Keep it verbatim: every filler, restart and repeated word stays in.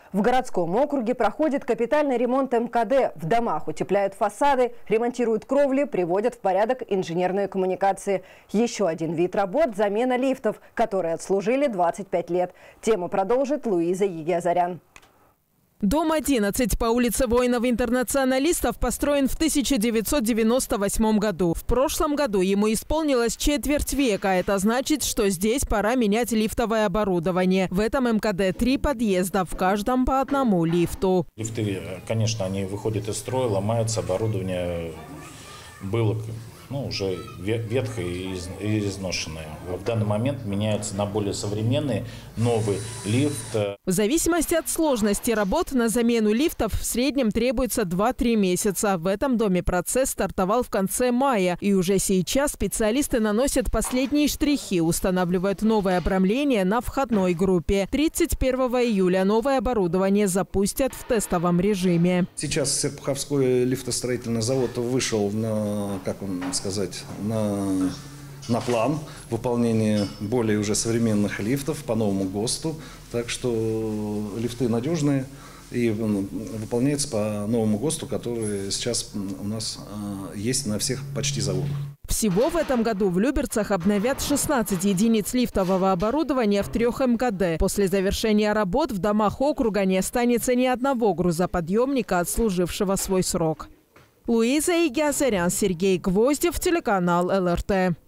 В городском округе проходит капитальный ремонт эм ка дэ. В домах утепляют фасады, ремонтируют кровли, приводят в порядок инженерные коммуникации. Еще один вид работ – замена лифтов, которые отслужили двадцать пять лет. Тему продолжит Луиза Егиазарян. Дом одиннадцать по улице воинов-интернационалистов построен в тысяча девятьсот девяносто восьмом году. В прошлом году ему исполнилось четверть века. Это значит, что здесь пора менять лифтовое оборудование. В этом эм ка дэ три подъезда, в каждом по одному лифту. Лифты, конечно, они выходят из строя, ломаются, оборудование было ну, уже ветхое и изношенное. В данный момент меняется на более современный, новый лифт. В зависимости от сложности работ на замену лифтов в среднем требуется два-три месяца. В этом доме процесс стартовал в конце мая. И уже сейчас специалисты наносят последние штрихи, устанавливают новое обрамление на входной группе. тридцать первого июля новое оборудование запустят в тестовом режиме. Сейчас Серпуховской лифтостроительный завод вышел на, как он сказать, на, на план выполнения более уже современных лифтов по новому ГОСТу. Так что лифты надежные и выполняются по новому ГОСТу, который сейчас у нас есть на всех почти заводах. Всего в этом году в Люберцах обновят шестнадцать единиц лифтового оборудования в трех эм ка дэ. После завершения работ в домах округа не останется ни одного грузоподъемника, отслужившего свой срок. Луиза Егиазарян, Сергей Гвоздев, телеканал эл эр тэ.